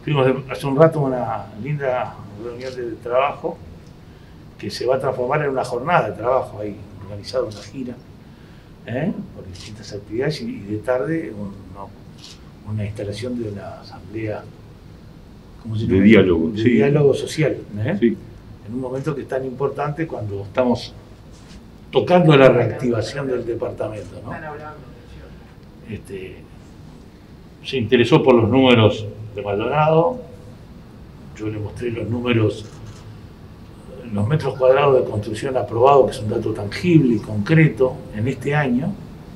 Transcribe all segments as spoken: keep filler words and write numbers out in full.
Tuvimos hace un rato una linda reunión de trabajo que se va a transformar en una jornada de trabajo ahí, organizada una gira, ¿eh? por distintas actividades, y de tarde una, una instalación de una asamblea ¿cómo se llama? de diálogo, de sí. diálogo social, ¿eh? Sí. En un momento que es tan importante cuando estamos tocando la reactivación del departamento, ¿no? Este, se interesó por los números de Maldonado, yo le mostré los números, los metros cuadrados de construcción aprobados, que es un dato tangible y concreto en este año.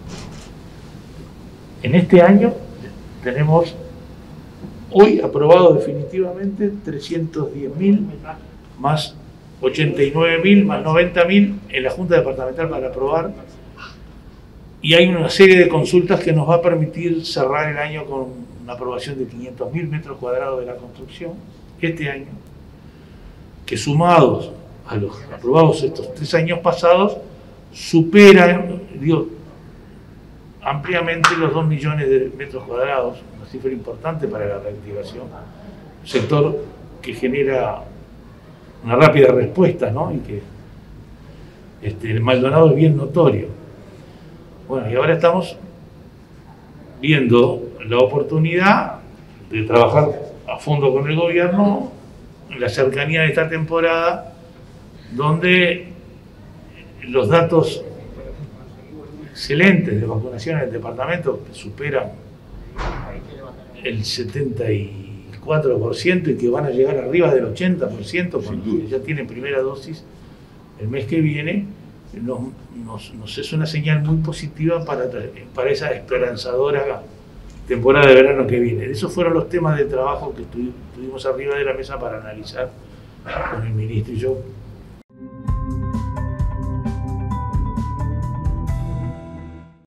En este año tenemos hoy aprobado definitivamente trescientos diez mil, más ochenta y nueve mil, más noventa mil en la Junta Departamental para aprobar. Y hay una serie de consultas que nos va a permitir cerrar el año con una aprobación de quinientos mil metros cuadrados de la construcción este año, que sumados a los aprobados estos tres años pasados, superan, digo, ampliamente los dos millones de metros cuadrados, una cifra importante para la reactivación, un sector que genera una rápida respuesta, ¿no? Y que este, el Maldonado es bien notorio. Bueno, y ahora estamos viendo la oportunidad de trabajar a fondo con el gobierno en la cercanía de esta temporada, donde los datos excelentes de vacunación en el departamento, que superan el setenta y cuatro por ciento y que van a llegar arriba del ochenta por ciento, porque ya tienen primera dosis el mes que viene, nos, nos, nos es una señal muy positiva para, para esa esperanzadora temporada de verano que viene. Esos fueron los temas de trabajo que tuvimos arriba de la mesa para analizar con el ministro y yo.